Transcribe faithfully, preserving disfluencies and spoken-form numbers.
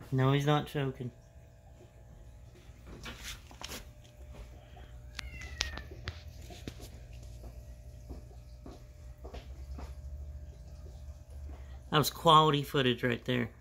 No, he's not choking. That was quality footage right there.